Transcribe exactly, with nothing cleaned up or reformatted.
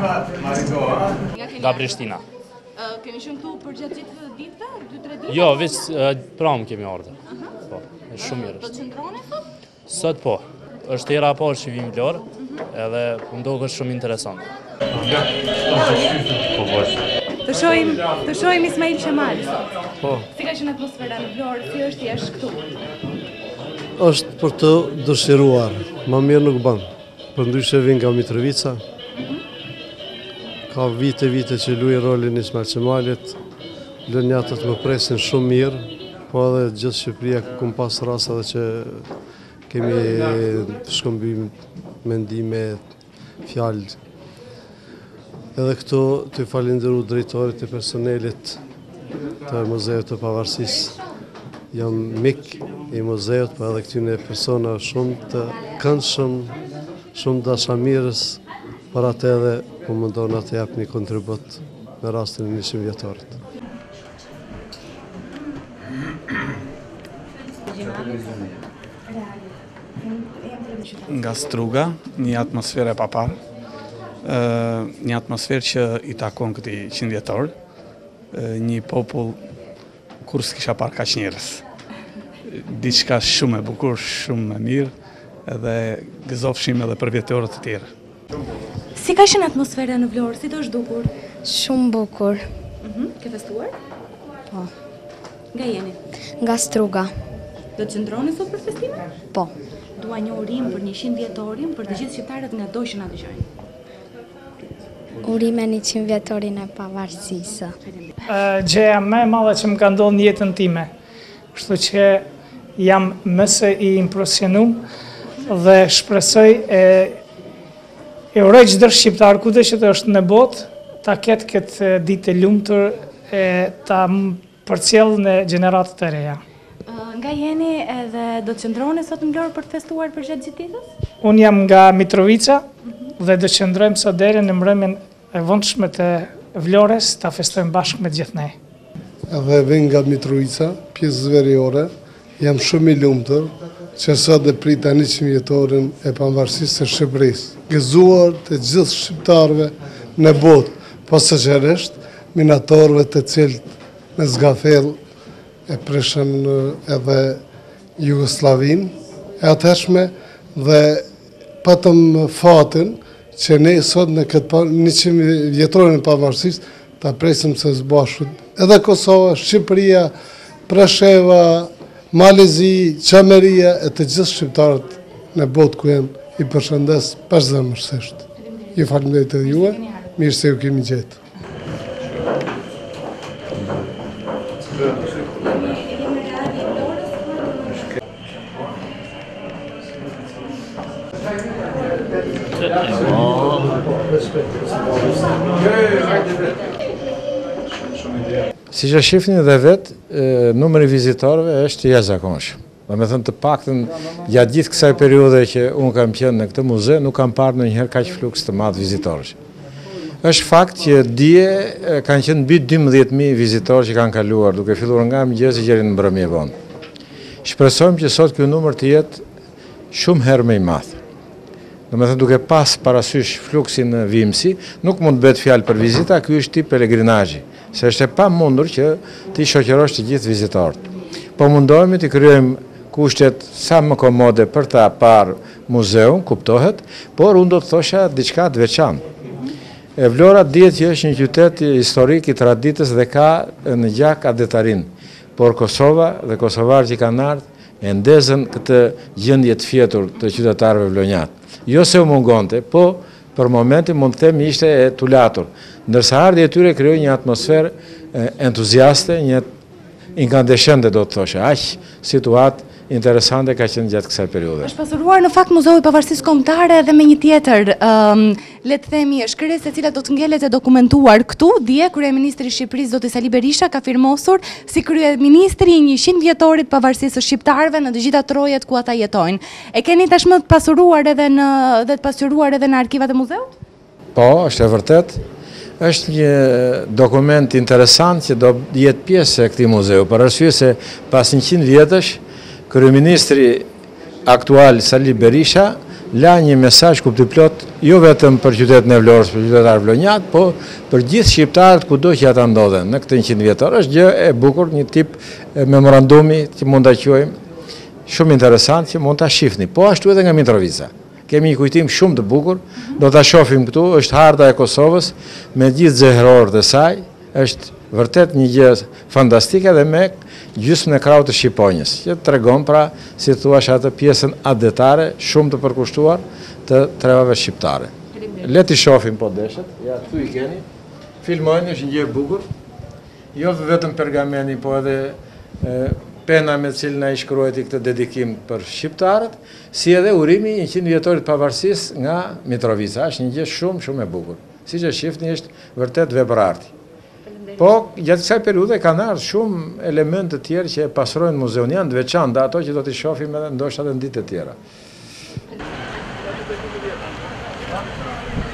Nga Prishtina. Keni qenë këtu për gjatë gjithë ditëve, dy tre ditë? Jo, veç pram kemi ardhur. Po, është shumë mirë. Do të qëndroni sot? Sot po. Është hera e parë që vim Vlorë, edhe më duket shumë interesant. Të shohim, të shohim Ismail Qemal sot. Po. Si ka qenë atmosfera në Vlorë, si është jashtë këtu? Është për të dëshiruar, më mirë nuk bën. Përndryshe vin nga Mitrovica. Ka vite vite që luaj rolin Ismail Qemalit. Lënjatët më presin shumë mirë, po edhe gjithë Shqipëria kum pas rasta dhe që kemi shkëmbim mendime, fjalë. Edhe këto të falenderu drejtorit e personelit të Muzeut të Pavarësisë. Jam mik i muzeut, po edhe këtyne persona shumë të këndshëm, shumë dashamirës, për atë edhe po mundon të jap një kontribut në rastin e njëqind vjetorit. Nga Struga, një atmosferë e papar, një atmosferë që i takon këtij qindvjetor, një popull kur s'kisha parë kaq njerëz. Diçka shumë e bukur, shumë e mirë, edhe gëzofshim edhe për vjetorët e tjerë. Si ka qenë atmosfera në Vlorë, si do është dukur? Shumë bukur. Ke festuar? Po. Nga jeni? Nga Struga. Do të qëndroni sot për festime? Po. Dua një urim për njëqind vjetorin për të gjithë shqiptarët nga do që na dëgjojnë. Urime njëqind vjetorin e pavarësisë. Gjëja më e madhe që më ka ndodhur në jetën time. Kështu që jam më së i impresionuar dhe shpresoj e e uroj çdo shqiptar kudo që të është në botë ta ketë këtë ditë e lumtur e ta përcjellë në gjeneratat e reja. Nga jeni edhe do të qëndroni sot në Vlorë për të festuar për gjatë gjithë ditës? Unë jam nga Mitrovica dhe do qëndrojmë sot deri në mbrëmjen e vonshme të Vlorës, ta festojmë bashkë me gjithë ne. Edhe vin nga Mitrovica, pjesë zverjore, jam shumë i lumtur që sot dhe prita njëqind vjetorin e pavarësisë së Shqipërisë. Gëzuar të gjithë shqiptarëve në botë, posaçërisht minatorëve të cilët në zgafell e prishën edhe Jugoslavinë e atëshme dhe patëm fatin që ne sot në këtë njëqind vjetorin e pavarësisë ta presim së bashku edhe Kosova, Shqipëria, Presheva, Malezi, Qameria e të gjithë shqiptarët në botë ku janë, i përshëndes pashzemërsisht. Ju faleminderit edhe juve, mirë se ju kemi gjetë. Si që shifni dhe vetë, numëri vizitorëve është jashtëzakonshëm. Dhe me thënë të paktën, gjatë gjithë kësaj periudhe që unë kam qenë në këtë muze, nuk kam parë ndonjëherë kaq fluks të madh vizitorësh. Është fakt që dje kanë qenë mbi dymbëdhjetë mijë vizitorë që kanë kaluar, duke filluar nga mëngjesi deri në mbrëmje vonë. Shpresojmë që sot ky numër të jetë shumë herë më i madh. Do me thënë duke pas parasysh fluksin në vimësi, nuk mund të bëhet fjalë për vizita, ky është tip pelegrinazhi, se është e pamundur që ti shoqërosh të gjithë vizitorët. Po mundohemi të krijojmë kushtet sa më komode për ta parë muzeun, kuptohet, por unë do të thosha diçka të veçantë. Vlora dihet që është një qytet historik i traditës dhe ka në gjak adetarin, por Kosova dhe kosovarët që kanë ardhur e ndezën këtë gjendje të fjetur të qytetarëve vlonjat. Jo se u mungonte, po për momentin mund të themi ishte e tulatur, ndërsa ardhja e tyre krijoi një atmosferë entuziaste, një incandescente do të thosha, aq situatë interesante ka qenë gjatë kësaj periudhe. Është pasuruar në fakt Muzeu i Pavarësisë Kombëtare dhe me një tjetër, um, le të themi, shkresë e cila do të ngelet e dokumentuar këtu. Dje kryeministri i Shqipërisë zoti Sali Berisha ka firmosur si kryeministri i njëqind vjetorit pavarësisë së shqiptarëve në të gjitha trojet ku ata jetojnë. E keni tashmë të pasuruar edhe në dhe të pasuruar edhe në arkivat e muzeut? Po, është e vërtet. Është një dokument interesant që do jetë pjesë e këtij muzeu, për arsye se pas njëqind vjetësh kryeministri aktual Sali Berisha la një mesazh kuptiplot jo vetëm për qytetin e Vlorës, për qytetarët vlonjat, po për gjithë shqiptarët kudo që ata ndodhen në këtë njëqind vjetor. Është gjë e bukur, një tip memorandumi që mund ta quajmë shumë interesant që mund ta shihni. Po ashtu edhe nga Mitrovica. Kemi një kujtim shumë të bukur, do ta shohim këtu, është harta e Kosovës me gjithë zëherorët e saj, është vërtet një gjë fantastike dhe me gjysmën e krahut të Shqiponjës, që tregon pra, si thuash, atë pjesën adetare shumë të përkushtuar të trevave shqiptare. Le t'i shohim po deshet, ja këtu i keni, filmojnë, është një gjë e bukur, jo vetëm pergameni, po edhe e, pena me cilën ai shkruajti këtë dedikim për shqiptarët, si edhe urimi i njëqind vjetorit pavarësisë nga Mitrovica. Është një gjë shumë shumë e bukur. Siç e shihni, është vërtet veprarti. Po, gjatë kësaj periudhe kanë ardhur shumë elemente të tjerë që e pastrojnë muzeun, janë të veçanta, ato që do t'i shohim edhe ndoshta edhe në ditë të tjera.